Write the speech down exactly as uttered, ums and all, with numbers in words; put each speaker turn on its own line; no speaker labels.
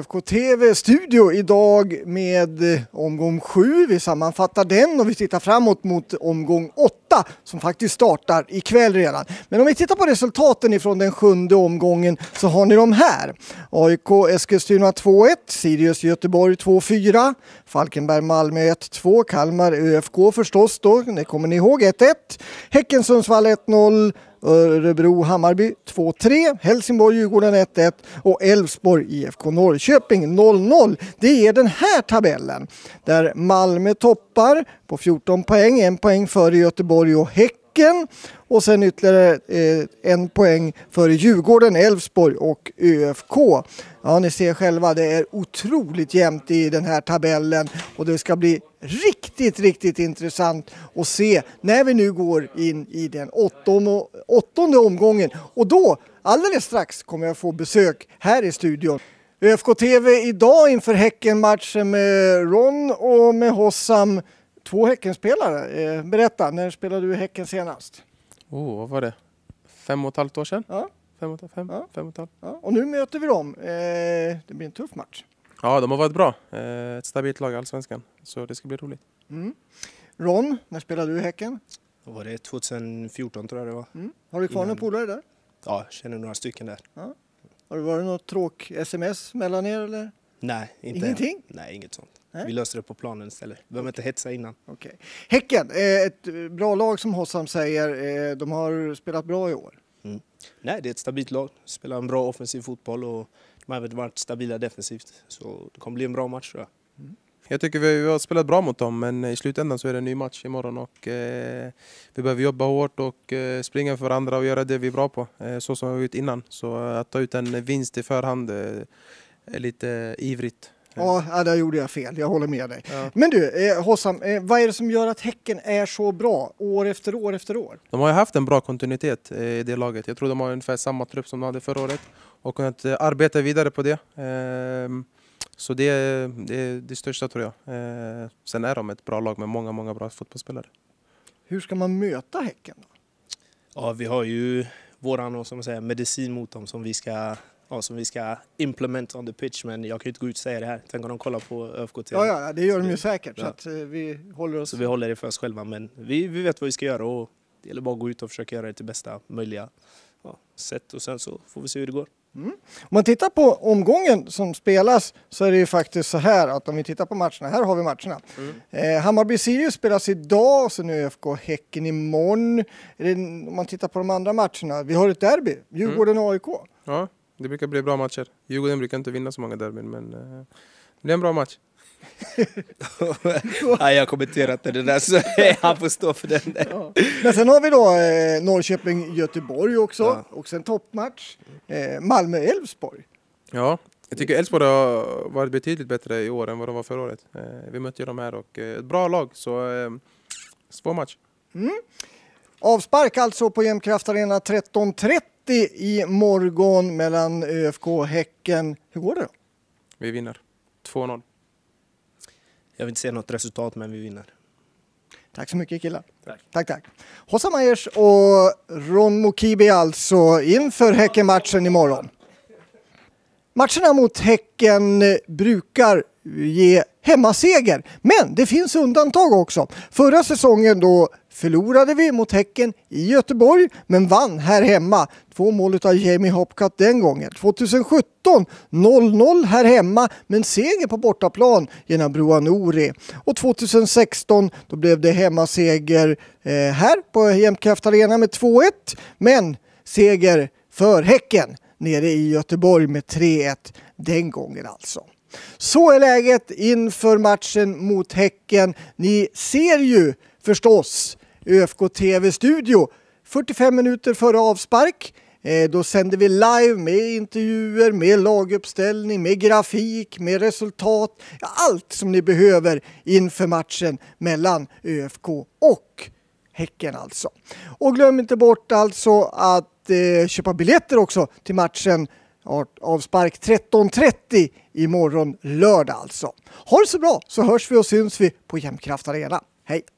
K T V-studio idag med eh, omgång sju. Vi sammanfattar den och vi tittar framåt mot omgång åtta som faktiskt startar ikväll redan. Men om vi tittar på resultaten ifrån den sjunde omgången så har ni de här. A I K Eskilstuna två ett, Sirius Göteborg två fyra, Falkenberg Malmö ett två, Kalmar Ö F K förstås då, det kommer ni ihåg ett ett, Häcken Sundsvall ett noll, Örebro Hammarby två tre, Helsingborg Djurgården ett ett och Elfsborg I F K Norrköping noll noll. Det är den här tabellen där Malmö toppar på fjorton poäng, en poäng före Göteborg och Häcken och sen ytterligare eh, en poäng före Djurgården, Elfsborg och Ö F K. Ja, ni ser själva, det är otroligt jämnt i den här tabellen och det ska bli riktigt, riktigt intressant att se när vi nu går in i den åttonde, åttonde omgången. Och då, alldeles strax, kommer jag få besök här i studion. Ö F K T V idag inför Häcken-matchen med Ron och med Hossam. Två Häckenspelare. Berätta, när spelade du Häcken senast?
Oh, vad var det? Fem och ett halvt år sedan?
Ja.
Fem och, fem,
ja.
fem och ett halvt.
Ja. Och nu möter vi dem. Eh, det blir en tuff match.
Ja, de har varit bra. Eh, ett stabilt lag i Allsvenskan. Så det ska bli roligt.
Mm. Ron, när spelade du Häcken?
Vad var det? tjugohundrafjorton tror jag det var.
Mm. Har du kvar några polare där?
Ja, jag känner några stycken där. Ja.
Har det varit något tråk-sms mellan er eller?
Nej, inte.
Ingenting?
Nej, inget sånt.
Nej?
Vi löser det på planen istället. Vi behöver
okay.
inte hetsa innan.
Okay. Häcken, ett bra lag som Hossam säger. De har spelat bra i år.
Mm. Nej, det är ett stabilt lag. Spelar en bra offensiv fotboll och de har varit stabila defensivt. Så det kommer bli en bra match tror jag.
Mm. Jag tycker vi har spelat bra mot dem, men i slutändan så är det en ny match imorgon och eh, vi behöver jobba hårt och eh, springa för varandra och göra det vi är bra på, eh, så som vi har gjort innan. Så att ta ut en vinst i förhand eh, är lite ivrigt.
Ja, där gjorde jag fel. Jag håller med dig.
Ja.
Men du, eh, Hossam, eh, vad är det som gör att Häcken är så bra år efter år efter år?
De har ju haft en bra kontinuitet eh, i det laget. Jag tror de har ungefär samma trupp som de hade förra året och kunnat eh, arbeta vidare på det. Eh, så det är det, är det största tror jag. Eh, sen är de ett bra lag med många, många bra fotbollsspelare.
Hur ska man möta Häcken då?
Ja, vi har ju våran som man säger, medicin mot dem som vi ska... Ja, som vi ska implementa on the pitch, men jag kan ju inte gå ut och säga det här. Tänk om de kollar på Ö F K T V.
Ja, ja, det gör de ju säkert.
Ja.
Så att, eh, vi håller oss...
Så vi håller det för oss själva, men vi, vi vet vad vi ska göra och det gäller bara att gå ut och försöka göra det till bästa möjliga ja, sätt och sen så får vi se hur det går.
Mm. Om man tittar på omgången som spelas så är det ju faktiskt så här att om vi tittar på matcherna, här har vi matcherna. Mm. Eh, Hammarby-Sirius spelas idag och så nu Ö F K Häcken imorgon. Det, om man tittar på de andra matcherna, vi har ett derby, Djurgården-A I K.
Mm. Ja. Det brukar bli bra matcher. Djurgården brukar inte vinna så många derbyn, men uh, det är en bra match.
Nej, jag har kommenterat det där så han får stå för den där.
Ja. Men sen har vi då eh, Norrköping-Göteborg också ja. Och sen toppmatch eh, Malmö-Elfsborg.
Ja, jag tycker Elfsborg har varit betydligt bättre i år än vad de var förra året. Eh, vi mötte ju dem här och eh, ett bra lag, så eh, svår match.
Mm. Avspark alltså på Jämtkraft Arena tretton trettio i morgon mellan Ö F K och Häcken. Hur går det då?
Vi vinner. två noll.
Jag vill inte se något resultat, men vi vinner.
Tack så mycket killar.
Tack.
Tack, tack. Hossam Majers och Ron Mokibi alltså inför Häcken-matchen imorgon. Matcherna mot Häcken brukar ge hemmaseger, men det finns undantag också. Förra säsongen då förlorade vi mot Häcken i Göteborg men vann här hemma. Två mål av Jamie Hopcutt den gången. tjugosjutton noll noll här hemma men seger på bortaplan genom Broa Nouri. Och tjugosexton då blev det hemmaseger eh, här på Jämtkraft Arena med två ett men seger för Häcken nere i Göteborg med tre ett den gången alltså. Så är läget inför matchen mot Häcken. Ni ser ju förstås Ö F K T V-studio fyrtiofem minuter före avspark. Eh, då sänder vi live med intervjuer, med laguppställning, med grafik, med resultat. Ja, allt som ni behöver inför matchen mellan Ö F K och Häcken alltså. Och glöm inte bort alltså att eh, köpa biljetter också till matchen avspark tretton trettio imorgon lördag alltså. Ha det så bra så hörs vi och syns vi på Jämtkraft Arena. Hej!